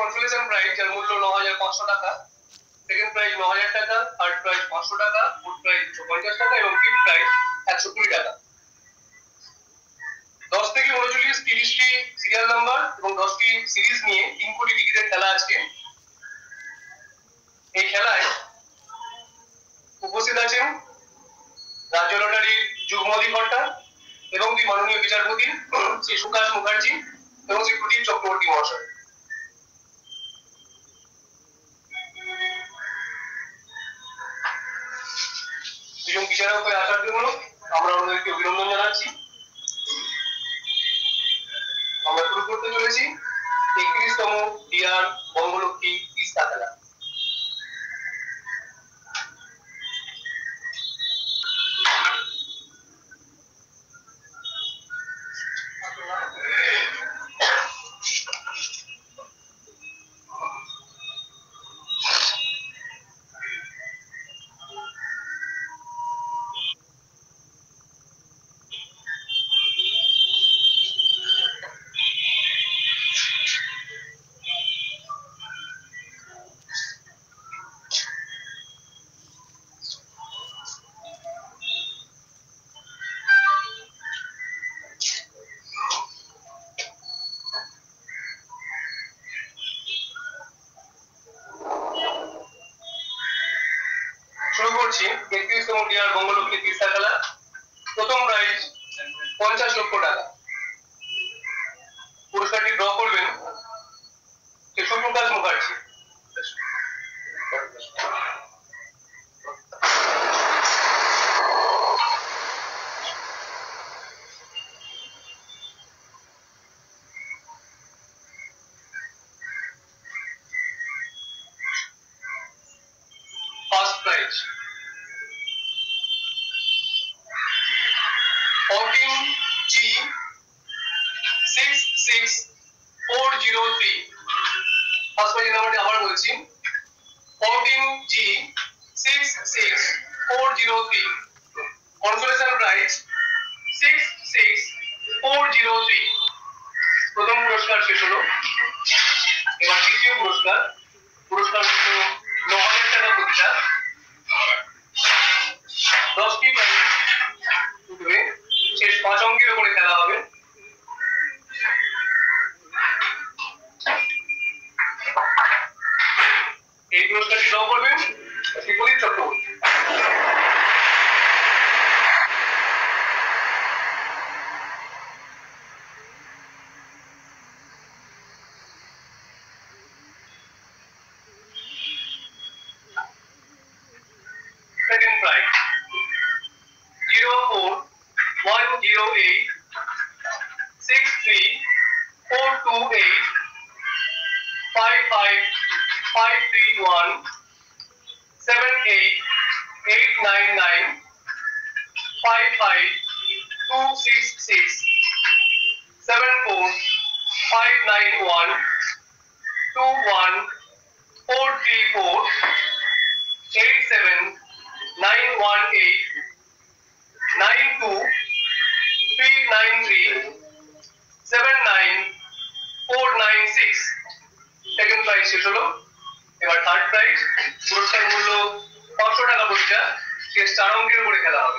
Consolation prize যার মূল্য 9500 টাকা, সেকেন্ড প্রাইজ 9000 টাকা, থার্ড প্রাইজ 500 টাকা, ফোর্থ প্রাইজ 150 টাকা এবং ফিফথ প্রাইজ 120 টাকা। 10 থেকে 39 30টি সিরিয়াল নাম্বার এবং 10টি সিরিজ নিয়ে 3 কোটি টিকিটের খেলা আজকে। এই খেলায় উপস্থিত আছেন রাজ্য লটারির যুগ্ম অধিকর্তা এবং মাননীয় বিচারপতি শ্রী সুকাশ মুখার্জি এবং শ্রী প্রদীপ চক্রবর্তী মহাশয়। দুজন বিচারক হয়ে আসার জন্য আমরা ওনাদেরকে অভিনন্দন জানাচ্ছি। আমরা শুরু করতে চলেছি 31তম ডিআর বঙ্গলক্ষ্মী তিস্তা খেলা। শুরু করছি 31তম ডিআর বঙ্গলক্ষ্মী তিস্তা খেলা। প্রথম প্রাইজ 50 লক্ষ টাকা। পুরস্কারটি ড্র করবেন Suprakash Mukherjee. First prize 14G66403। First prize নাম্বারটি আবার বলছি 14G66403। Consolation prize 66403। প্রথম পুরস্কার শেষ হলো। এবার দ্বিতীয় পুরস্কার। পুরস্কার হলো 9000 টাকা প্রতিটা। 10টি প্রাইজ উঠবে। শেষ 5 অঙ্কের উপরে খেলা হবে। এই পুরস্কারটি ড্র করবেন Shri Pradip Chakraborty. Second prize 041086342855531 78899 55266 74591 21434 87918 92393 79496। Second prize শেষ হলো। এবার থার্ড প্রাইজ। পুরস্কার মূল্য 500 টাকা প্রতিটা। শেষ 4 অঙ্কের উপরে খেলা হবে।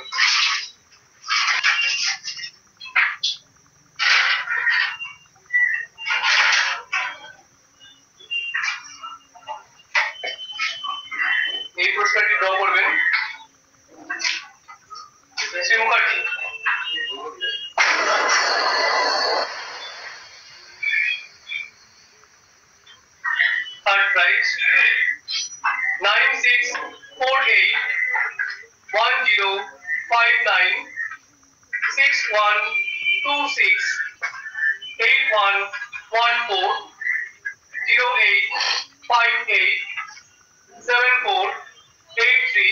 এই পুরস্কারটি ড্র করবেন Shri Mukherjee. Third prize 96481059 6126 8114 0858 7483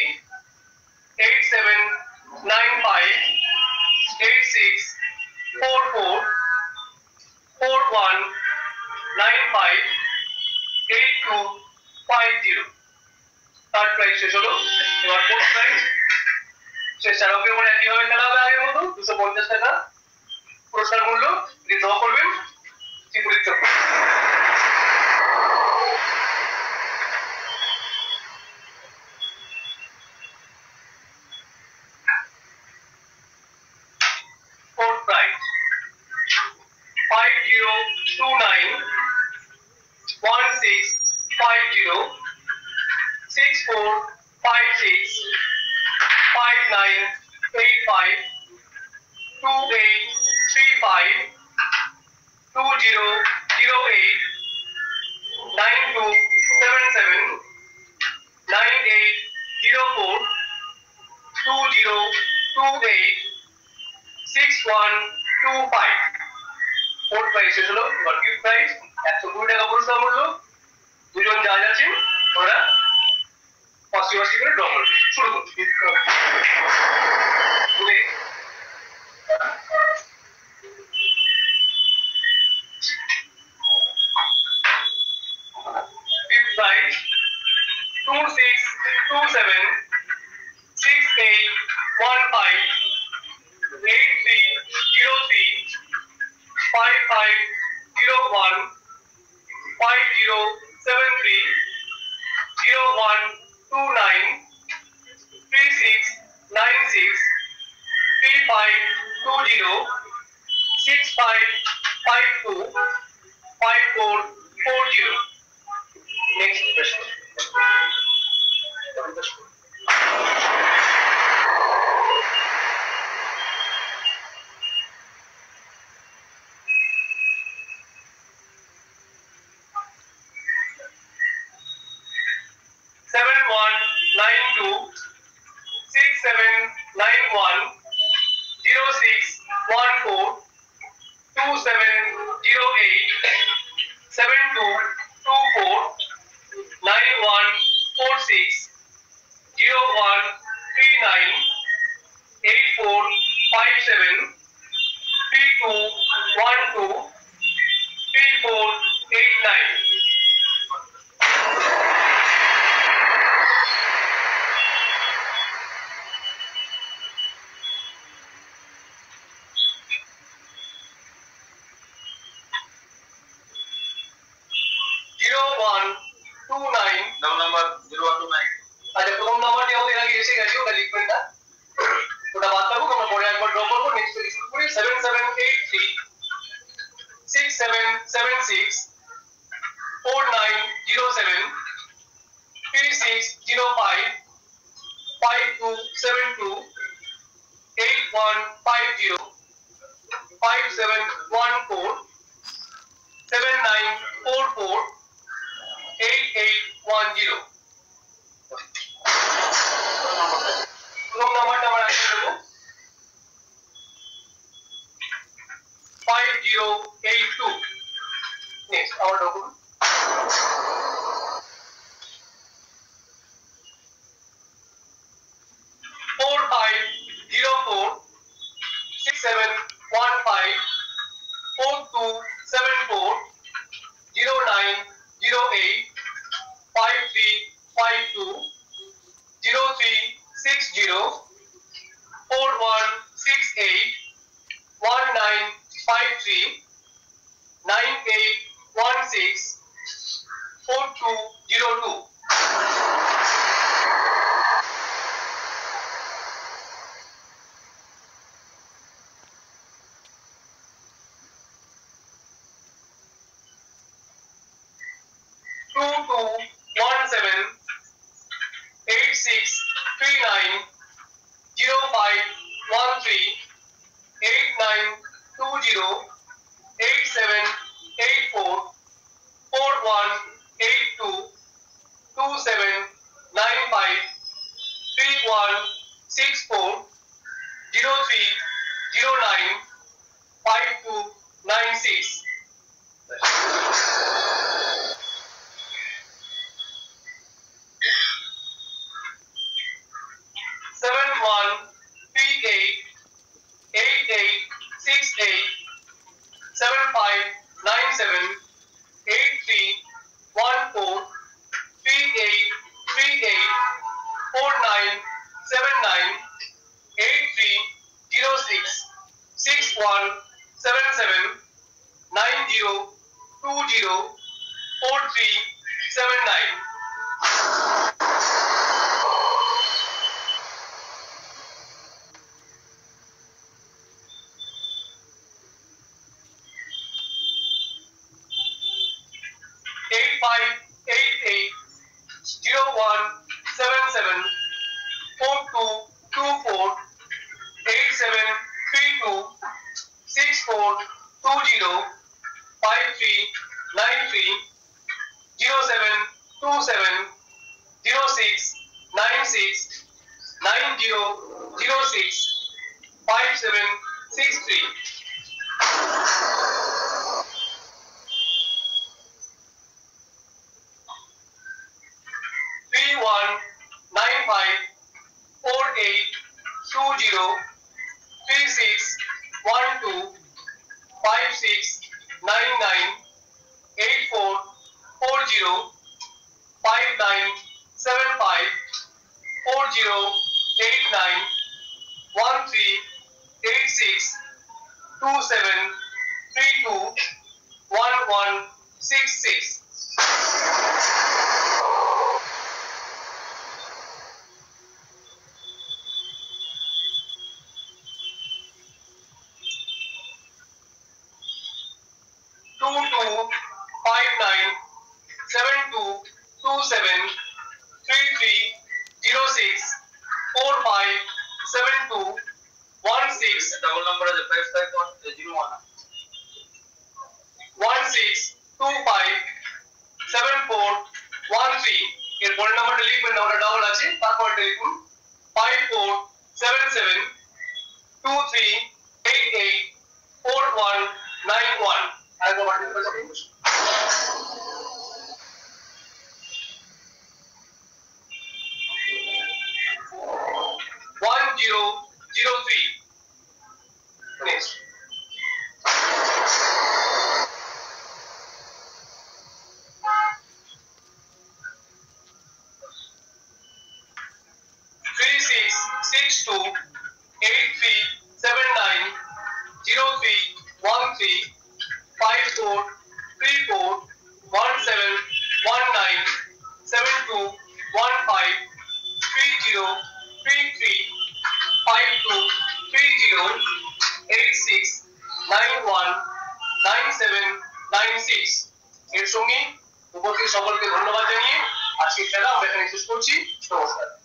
8795 8644 4195 8250। Third prize শেষ হলো। এবার ফোর্থ প্রাইজ। শেষ 4 অঙ্কের উপরে একইভাবে খেলা হবে আগের মতো। 250 টাকা পুরস্কার মূল্য। ড্র করবেন শ্রী প্রদীপ চক্রবর্তী। फोर्थ प्राइज শেষ হলো। এবার ফিফথ প্রাইজ 120 টাকা পুরস্কার মূল্য। দুজন জাজ আছেন, ওরা 80 করে ড্র করবে। শুরু করুন। ফিফথ প্রাইজ 2627 6815 8303 5501 5073 0129 3696 3520 6552 5440 नेक्स्ट प्रश्न 7192 6791 0614 2708 7224 9146 0139 8457 3212 3489 0129 नंबर 0129 আচ্ছা প্রথম নাম্বারটি আমাদের আগে এসে গেছে, ওটা লিখবেন না, ওটা বাদ থাকুক, আমরা পরে একবার ড্র করব। নেক্সট পেজ শুরু করি। 7783 6776 4907 3605 5272 8150 5714 7944 8810 প্রথম নাম্বারটা আমরা আগে দেবো 5082। নেক্সট আবার দেখুন 4504 6715 4274 0908 5352 0360 4168 1953 9816 4202 2217 8639 0513 8920 8784 4182 2795 3164 0309 5296 7138 8868 7597 8314 3838 4979 8306 6177 9020 4379 8588 01 774224 8732 6420 5393 0727 0696 9006 5763 31954820 3612 5699 8440 5975 4089 1386 2732 1166 double number is 5501 16257413 এর পরের নাম্বারটা লিখবেন, নাম্বারটা ডাবল আছে, তারপরটা লিখুন 547723884191 আরেকবার বাড়ি করে যাবেন 1003 next 3662 8379 0313 5434 1719 7215 3033 5230 8691 9796 এর সঙ্গে উপস্থিত সকলকে ধন্যবাদ জানিয়ে আজকের খেলা আমরা এখানে শেষ করছি। নমস্কার।